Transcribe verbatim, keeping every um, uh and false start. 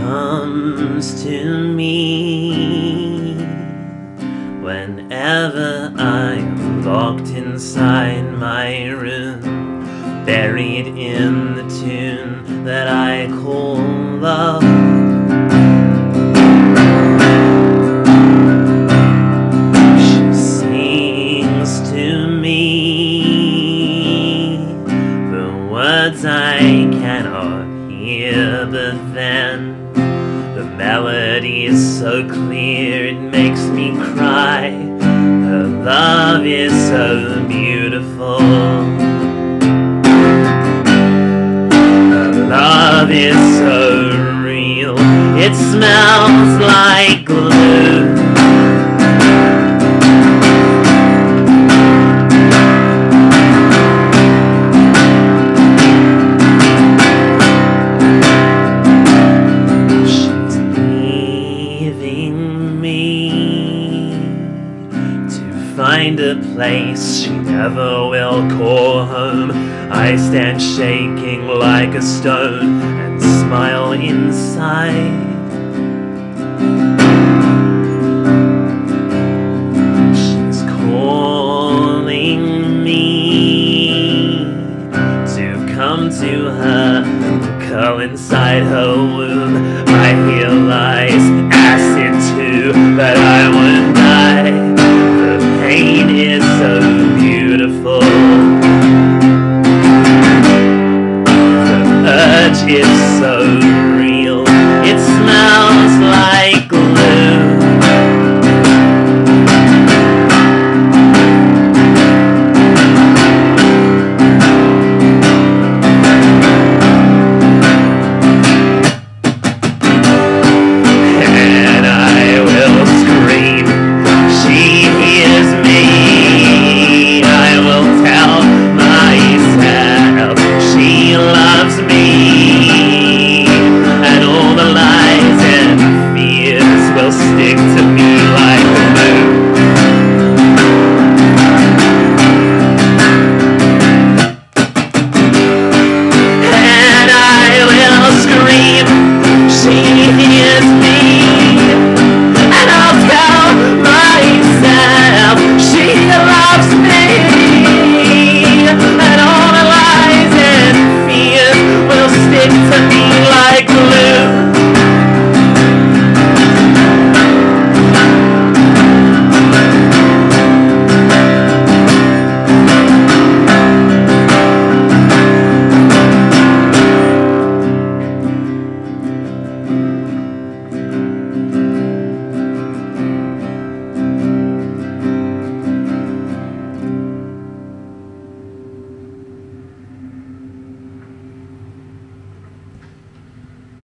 comes to me whenever I am locked inside my room, buried in the tune that I call love. She sings to me the words I cannot hear, but then the melody is so clear it makes me cry. Her love is so beautiful. Her love is so real. It smells like glue. Find a place she never will call home. I stand shaking like a stone and smile inside.